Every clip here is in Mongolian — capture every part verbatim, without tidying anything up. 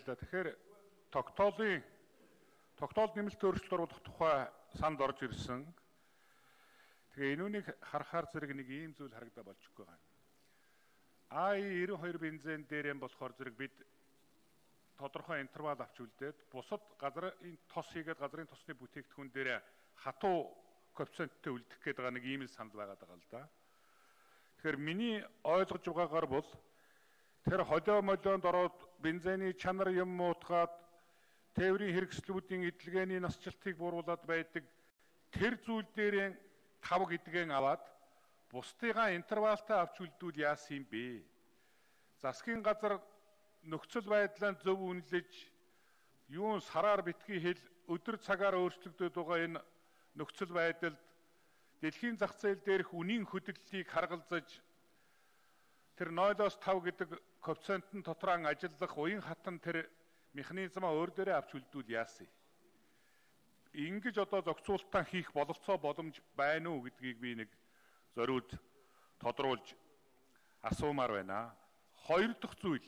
баярлалаа. Тэгэхээр тогтоолын тогтоолд нэмэлт өөрчлөлт оруулах тухай санд орж ирсэн. Тэгээ энүүнийг харахаар зэрэг нэг ийм зүйл харагдаа болж байгаа. А И девяносто two бензин дээр юм болохоор зэрэг бид тодорхой интервал авч үлдээд бусад газрын тос хийгээд газрын тосны бүтээгдэхүүн дээр хатуу коэффициенттэй үлдэх гээд байгаа нэг ийм л санал байгаад байгаа л да. Тэгэхээр миний ойлгож байгаагаар бол тэр холио молионд ороод бензиний чанар юм муутгаад тээврийн хэрэгслүүдийн эдлэгээний насжилтыг бууруулад байдаг тэр зүйл дээрээ тав гэдгээ аваад бусдыгаа интервалтай авч үлдвэл яасан юм бэ? Засгийн газар нөхцөл байдлаа зөв үнэлж юун сараар битгий хэл өдөр цагаар өөрчлөгдөж байгаа энэ нөхцөл байдалд дэлхийн зах зээл дээрх үнийн хөдөлгөлийг харгалзаж тэр нойлоос тав гэдэг коэффициентын дотроо ажиллах уян хатан тэр механизмаа өөр дээрээ авч үлдвэл яасан? Ингэж одоо зохицуултаа хийх бололцоо боломж байна уу гэдгийг би нэг зориуд тодруулж асуумаар байна. Хоёр дахь зүйл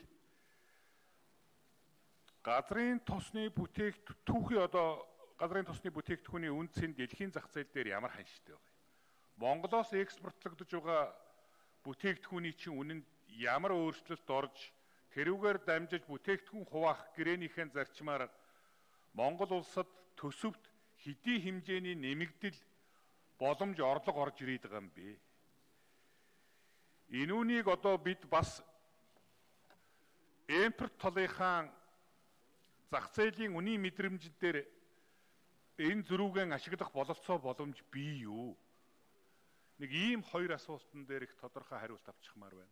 газрын тосны бүтээгт түүхий одоо газрын тосны бүтээгдэхүүний үнцийн дэлхийн зах зээл дээр ямар ханштай вэ? Монголоос экспортлогдож байгаа бүтээгдэхүүний чинь үнэнд ямар өөрчлөлт орж тэрүүгээр дамжиж бүтээгдэхүүн хуваах гэрээнийхэн зарчмаар Монгол улсад төсөвт хэдий хэмжээний нэмэгдэл боломж орлого орж ирээд байгаа юм бэ? Энүүнийг одоо бид бас импорт талынхаа зах зээлийн үнийн мэдрэмж дээр энэ зөрүүгэн ашиглах бололцоо боломж бий юу? Нэг ийм хоёр асуултан дээр их тодорхой хариулт авчихмаар байна.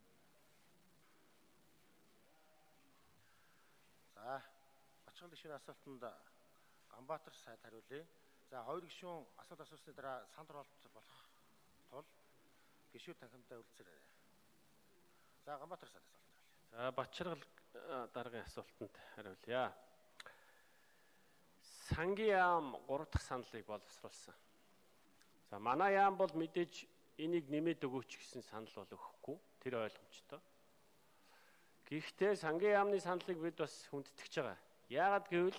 За, бачхан гишүүний асуултанд Ганбаатар сайд хариулъя. За, хоёр гишүүн асуулт асуусны дараа санд оролт болох тул гишүүд танхимдаа үлдсээрэй. За, Ганбаатар сайд асуулт хариулъя. За, Бачаргал дараагийн асуултанд хариулъя. Сангийн яам гурав дахь саналыг боловсруулсан. За, манай яам бол мэдээж энийг нэмээд өгөөч гэсэн санал бол өгөхгүй. Тэр ойлгомжтой. Гэхдээ сангийн яамны саналыг бид бас хүндэтгэж байгаа. Яагаад гэвэл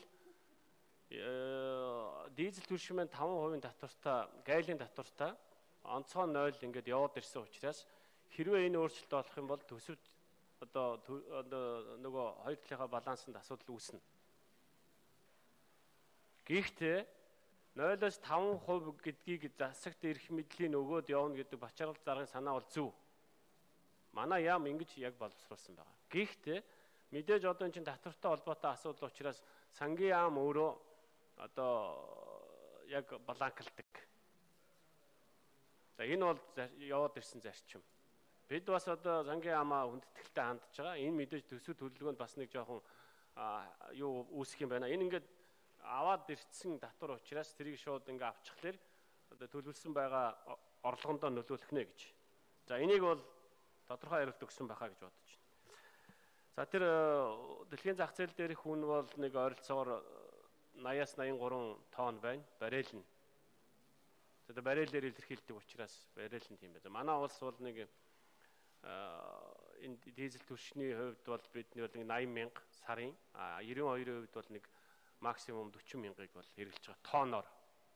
дизель түлшмэн таван хувийн татвартай, гайлын татвартай онцгой ноль ингээд яваад ирсэн учраас хэрвээ энэ өөрчлөлт болох юм бол төсөвт одоо нөгөө хоёр талынхаа балансанд асуудал үүснэ. Гэхдээ нойлоос таван хувь гэдгийг засагт ирэх мэдлийн өгөөд явна гэдэг Бачаргал заргын санаа бол зөв. Манай яам ингэж яг боловсруулсан байна. Гэхдээ мэдээж одоо энэ чинь татвартай холбоотой асуудал учраас сангийн яам өөрөө одоо яг баланкалдаг. За энэ бол яваад ирсэн зарчим. Бид бас одоо сангийн яамаа хүндэтгэлтэй хандж байгаа. Энэ мэдээж төсөв төлөвлөгөөнд бас нэг жоохон юу үүсэх юм байна. Энэ ингээд аваад ирсэн татвар учраас тэрийг шууд ингээ авчихлаар одоо төлөвлөсөн байгаа орлогондоо нөлөөлөх нэ гэж. За энийг бол тодорхой хариулт өгсөн байхаа гэж бодож байна. За тэр дэлхийн зах зээл дээрх хүн бол нэг ойролцоогоор eighty-аас eighty-three тонн байна. Баррел нь. За баррелээр илэрхийлдэг учраас баррел нь тийм байна. Манай улс бол нэг энэ дизель түлшний хувьд бол бидний бол нэг eighty мянга сарын, а ninety-two-ийн хувьд бол нэг максимум forty мянгаыг бол хэрэглэж байгаа тонноор.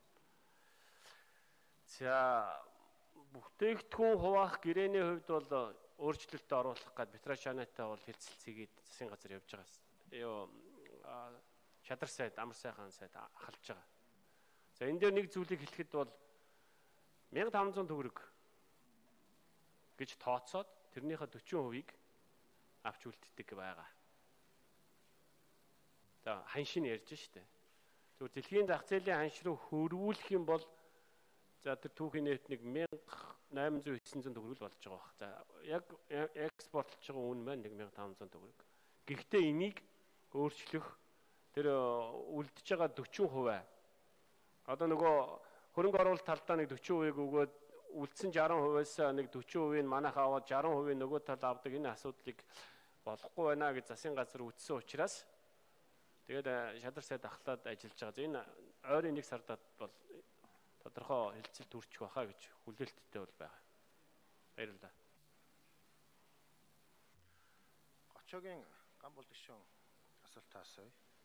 За бүтээгдэхүүн хуваах гэрээний хувьд бол өөрчлөлтөд оруулах гээд Петрашанатай бол хэлцэлцгээд засгийн газар явж байгаа. Юу Шадар сайд, Амар сайхан сайд ахалж байгаа. За энэ дээр нэг зүйлийг хэлэхэд бол five thousand төгрөг гэж тооцоод тэрнийхээ forty percent-ийг авч үлддэг байгаа. За ханшийн ярьж штэ. Зүгээр дэлхийн зах зээлийн ханш руу хөрвүүлэх юм бол за тэр түүхийн нэрт нэг eight thousand nine hundred төгрөг болж байгаа бах. За яг экспортлж байгаа үн маань нэг five thousand төгрөг. Гэхдээ энийг өөрчлөх тэр үлдэж байгаа forty percent одоо нөгөө хөрөнгө оруулалт талдаа нэг forty percent-ийг өгөөд үлдсэн sixty percent-аас нэг forty percent-ийг манайх аваад sixty percent нөгөө тал авдаг энэ асуудлыг болохгүй байна гэж засгийн газар үтсэн учраас тэгээд Шадар сайд ахлаад ажиллаж байгаа. Энэ ойрын нэг сардад бол тодорхой хэлцэл төрчих байхаа гэж хүлээлттэй бол байгаа. Баярлалаа. Гочоогийн ган бол гишүүн асуултаа асууя.